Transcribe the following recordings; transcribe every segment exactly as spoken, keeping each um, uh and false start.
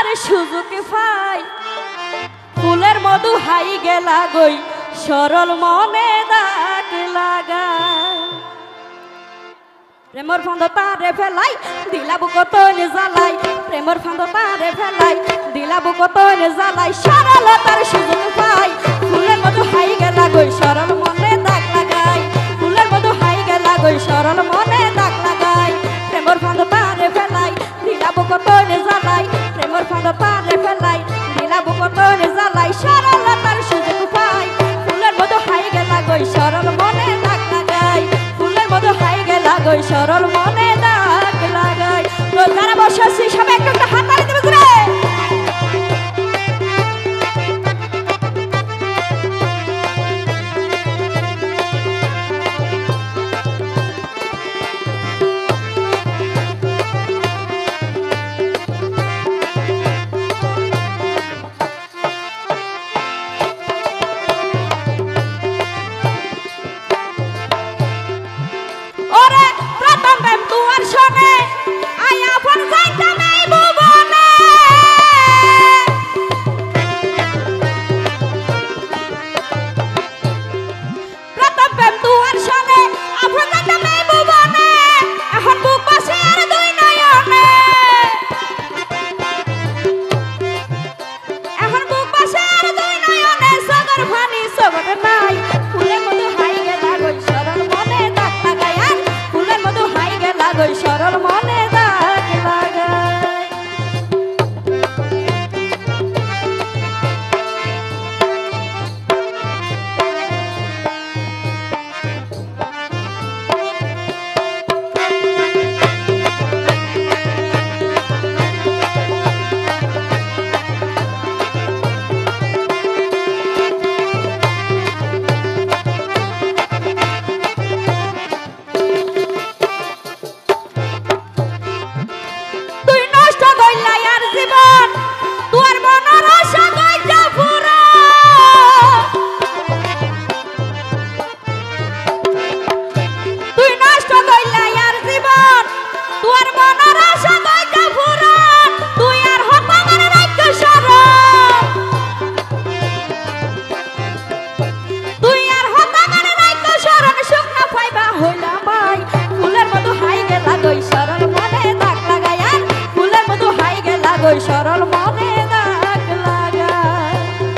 সরলতার সুযোগ পাই ফুলের মধু হাই গেলা গই সরল মনে দাগ লাগাই প্রেমর ফান্দ তারে ফেলাই দিলা বুক তনে জ্বালাই প্রেমর ফান্দ তারে ফেলাই দিলা বুক তনে জ্বালাই সরলতার সুযোগ পাই ফুলের মধু হাই গেলা গই সরল মনে দাগ লাগাই ফুলের মধু হাই গেলা গই সরল মনে দাগ লাগাই প্রেমর ফান্দ তারে ফেলাই দিলা বুক তনে জ্বালাই প্রেমর ফান্দ তারে ফেলাই দিলা বুক তনে জ্বালাই সরলতার সুযোগ পাই ফুলের মধু হাই গেলা গই সরল মনে দাগ লাগাই ফুলের মধু হাই গেলা গই সরল মনে দাগ লাগাই তো যারা বসে আছি সবাই একটু একটা হাত তালি দেবে রে সরল মনে দাগ লাগাই সরল মনে দাগ লাগাই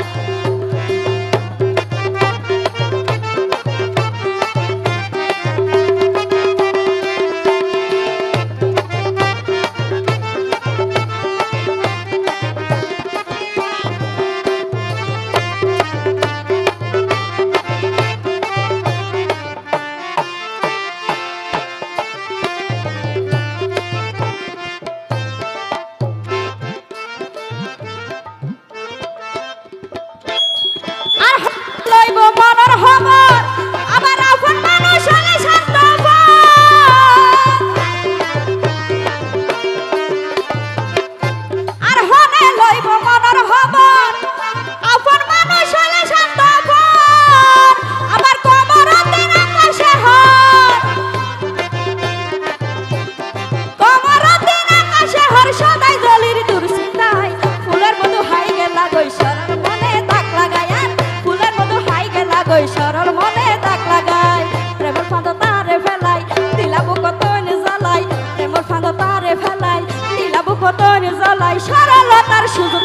সরল মনে দাগ লাগাই প্রেমর ফাঁদ তারে ফেলাই দিলা বুক তনে জ্বালাই প্রেমর ফাঁদ তারে ফেলাই দিলা বুক তনে জ্বালাই সরলতার সুযোগ